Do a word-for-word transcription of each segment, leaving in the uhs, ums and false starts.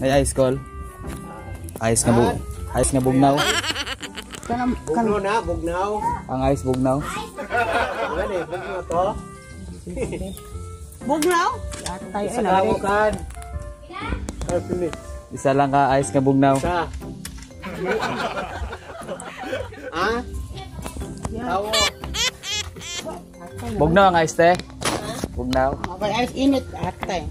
May ice call. Ice nga bug. Ice nga bugnaw. Kanang Bugnaw na, bugnaw. Ang ice bugnaw. Ano eh, bugnaw to? bugnaw? Atay Isa ay ka na. mo kan. Ay, finish. Isa lang ka ice nga bugnaw. Isa. Ha? Tawo. Bugnaw ang ice te. Bugnaw. Mabay ice init atay.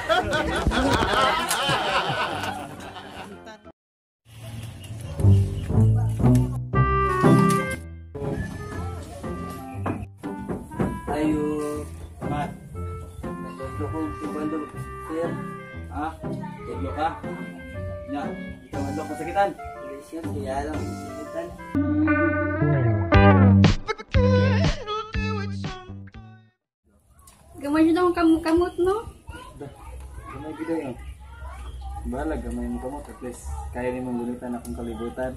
Ayo, mat. Tutlo ko tubalo. Sir, ha? Tutlo ka? Nya, ikaw mandok mo sakitan. Sir, siya lang sakitan. Gamay siya daw ang kam kamot, no? Gamay gida yun. Bahala, gamay mo kamot. At least, kaya rin mong gunitan akong kalibutan.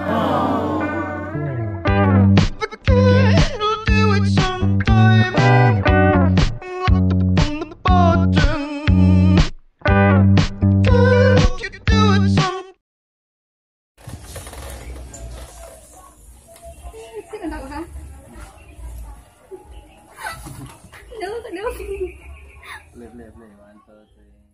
Sino daw ha? Daw, daw. Play, play, play. One, two, three.